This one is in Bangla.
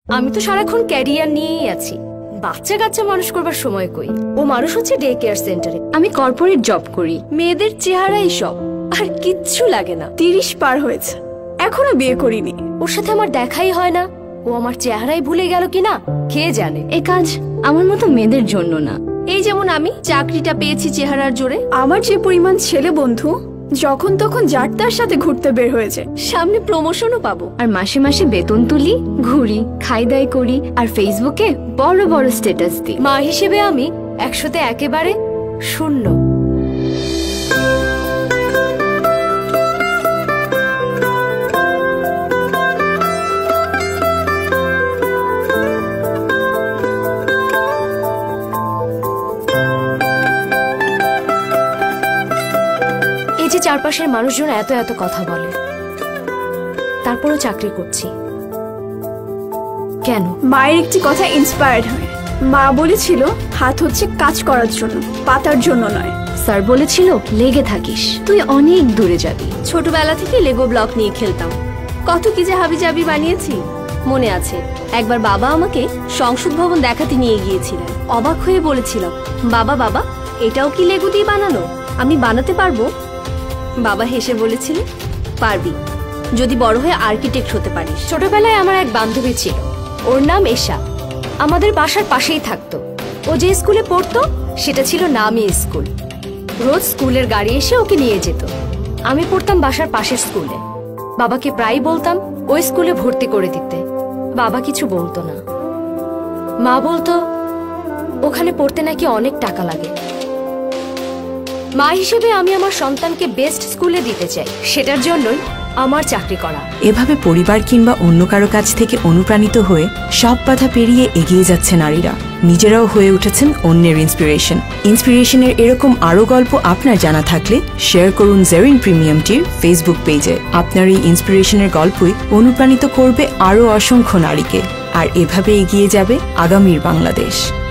আমি তো সারাক্ষণ ক্যারিয়ার নিয়েই আছি, বাচ্চা কাচ্চা মানুষ করবার সময় কই। ও মানুষ হচ্ছে ডে কেয়ার সেন্টারে, আমি কর্পোরেট জব করি। মেয়েদের চেহারাই সব, আর কিচ্ছু লাগে না। 30 পার হয়েছে, এখনো বিয়ে করিনি। ওর সাথে আমার দেখাই হয় না, ও আমার চেহারাই ভুলে গেল কিনা কে জানে। এ কাজ আমার মতো মেয়েদের জন্য না। এই যেমন আমি চাকরিটা পেয়েছি চেহারার জোরে। আমার যে পরিমাণ ছেলে বন্ধু যখন তখন যার তার সাথে ঘুরতে বের হয়েছে, সামনে প্রমোশনও পাবো, আর মাসে মাসে বেতন তুলি, ঘুরি, খাই দাই করি, আর ফেসবুকে বড় বড় স্ট্যাটাস দিই। মা হিসেবে আমি 100তে একেবারে শূন্য। এই যে চারপাশের মানুষজন এত এত কথা বলে, তারপরও চাকরি করছি কেন? মায়ের একটি কথা ইন্সপায়ার্ড হয়। মা বলেছিল হাত হচ্ছে কাজ করার জন্য, পাতার জন্য নয়। স্যার বলেছিল লেগে থাকিস, তুই অনেক দূরে যাবি। ছোটবেলা থেকে লেগো ব্লক নিয়ে খেলতাম, কত কি যে হাবিজাবি বানিয়েছি। মনে আছে একবার বাবা আমাকে সংসদ ভবন দেখাতে নিয়ে গিয়েছিলেন। অবাক হয়ে বলেছিলাম, বাবা বাবা এটাও কি লেগো দিয়ে বানানো? আমি বানাতে পারবো? বাবা হেসে বলেছিল, পারবি যদি বড় হয়ে আর্কিটেক্ট হতে পারিস। ছোটবেলায় আমার এক বান্ধবী ছিল, ওর নাম এশা। আমাদের বাসার পাশেই থাকতো। ও যে স্কুলে পড়তো সেটা ছিল নামি স্কুল। রোজ স্কুলের গাড়ি এসে ওকে নিয়ে যেত। আমি পড়তাম বাসার পাশের স্কুলে। বাবাকে প্রায় বলতাম ওই স্কুলে ভর্তি করে দিতে, বাবা কিছু বলতো না। মা বলতো ওখানে পড়তে নাকি অনেক টাকা লাগে। মা হিসেবে আমি আমার সন্তানকে বেস্ট স্কুলে দিতে চাই, সেটার জন্যই আমার চাকরি করা। এভাবে পরিবার কিংবা অন্য কারো কাছ থেকে অনুপ্রাণিত হয়ে সব বাধা পেরিয়ে এগিয়ে যাচ্ছে নারীরা। নিজেরাও হয়ে উঠেছেন অন্যের ইন্সপিরেশনের এরকম আরো গল্প আপনার জানা থাকলে শেয়ার করুন জেরিন প্রিমিয়ামটির ফেসবুক পেজে। আপনার এই ইন্সপিরেশনের গল্পই অনুপ্রাণিত করবে আরো অসংখ্য নারীকে, আর এভাবে এগিয়ে যাবে আগামীর বাংলাদেশ।